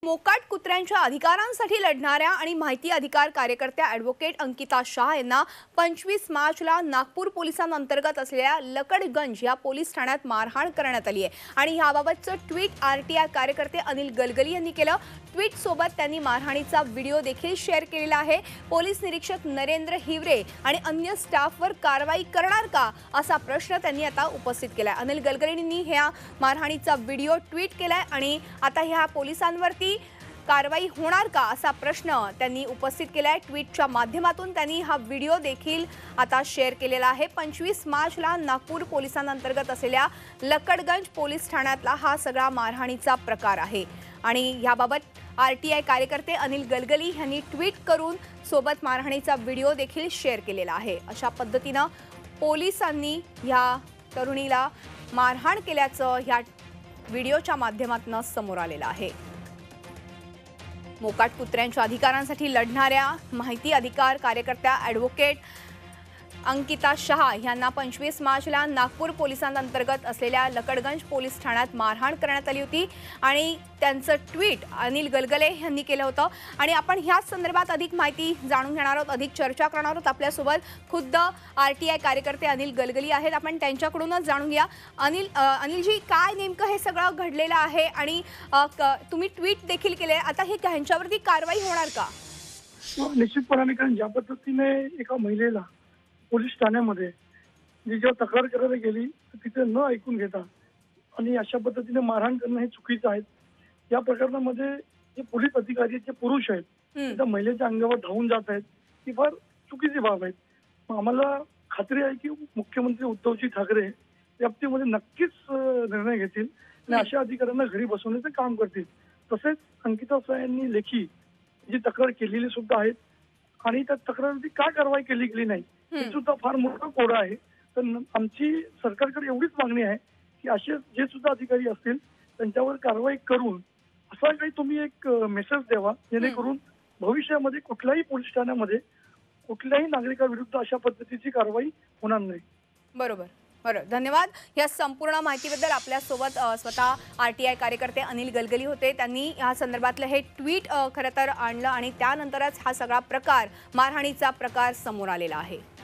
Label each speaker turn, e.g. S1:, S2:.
S1: मोकाट कुत्र्यांच्या अधिकारांसाठी लढणाऱ्या आणि माहिती अधिकार कार्यकर्त्या ॲडव्होकेट अंकिता शाह यांना 25 मार्चला नागपूर पोलिसांअंतर्गत असलेल्या लकडगंज या पोलीस ठाण्यात मारहाण करण्यात आली आहे आणि याबाबतचं ट्विट आरटीआय कार्यकर्ते अनिल गलगली यांनी केलं। ट्विट सोबत त्यांनी मारहाणीचा व्हिडिओ देखील शेअर केलेला आहे। पोलीस निरीक्षक नरेंद्र हिवरे आणि अन्य स्टाफवर कारवाई करणार का असा प्रश्न त्यांनी आता उपस्थित केलाय। अनिल गलगलींनी ह्या मारहाणीचा व्हिडिओ ट्विट केलाय आणि आता ह्या पोलिसांवरती कारवाई होणार का असा प्रश्न त्यांनी उपस्थित केलाय। ट्विटच्या माध्यमातून त्यांनी हा व्हिडिओ देखील आता शेअर केलेला आहे। 25 मार्चला नागपूर पोलिसांअंतर्गत असलेल्या लकडगंज पोलीस ठाण्यातला हा सगळा मारहाणीचा प्रकार आहे आणि याबाबत आरटीआय कार्यकर्ते अनिल गलगली यांनी ट्विट करून सोबत मारहाणीचा व्हिडिओ देखील शेअर केलेला आहे। अशा पद्धतीने पोलिसांनी या तरुणीला मारहाण केल्याचं या व्हिडिओच्या माध्यमातून समोर आलेलं आहे। मोकाट कुत्र्यांच्या अधिकारांसाठी लढणाऱ्या माहिती अधिकार कार्यकर्त्या ॲडव्होकेट अंकिता शाह यांना 25 मार्चला नागपूर पोलिसांअंतर्गत असलेल्या लकडगंज पोलीस ठाण्यात मारहाण करण्यात आली होती आणि त्यांचं ट्विट अनिल गलगले यांनी केलं होतं आणि आपण ह्याच संदर्भात अधिक माहिती जाणून घेणार आहोत, अधिक चर्चा करणार आहोत। आपल्यासोबत खुद्द आरटीआय कार्यकर्ते अनिल गलगली आहेत, आपण त्यांच्याकडूनच जाणून घ्या। अनिलजी, काय नेमकं हे सगळं घडलेलं आहे आणि तुम्ही ट्विट देखील केले, आता हे ह्यांच्यावरती कारवाई होणार का?
S2: निश्चितपणे, कारण ज्या पद्धतीने एका महिलेला पोलीस ठाण्यामध्ये जी जेव्हा तक्रार करायला गेली तिथे न ऐकून घेता आणि अशा पद्धतीने मारहाण करणं हे चुकीचं आहे। या प्रकरणामध्ये जे पोलीस अधिकारी जे पुरुष आहेत त्या महिलेच्या अंगावर धावून जात आहेत, ही फार चुकीची बाब आहे। आम्हाला खात्री आहे की मुख्यमंत्री उद्धवजी ठाकरे याबाबतीमध्ये नक्कीच निर्णय घेतील आणि अशा अधिकाऱ्यांना घरी बसवण्याचं काम करतील। तसेच अंकिता शाह यांनी लेखी जी तक्रार केलेली सुद्धा आहे आणि त्या तक्रारीवरती का कारवाई केली गेली नाही हे सुद्धा फार मोठा कोडा आहे। तर आमची सरकारकडे एवढीच मागणी आहे की असे जे सुद्धा अधिकारी असतील त्यांच्यावर कारवाई करून असा काही तुम्ही एक मेसेज द्यावा जेणेकरून भविष्यामध्ये कुठल्याही पोलीस ठाण्यामध्ये कुठल्याही नागरिकाविरुद्ध अशा पद्धतीची कारवाई होणार नाही।
S1: बरोबर, धन्यवाद। या संपूर्ण माहितीबद्दल आपल्यासोबत स्वतः आरटीआय कार्यकर्ते अनिल गलगली होते। त्यांनी या संदर्भातलं हे ट्विट खरं तर आणलं आणि त्यानंतरच हा सगळा प्रकार, मारहाणीचा प्रकार समोर आलेला आहे।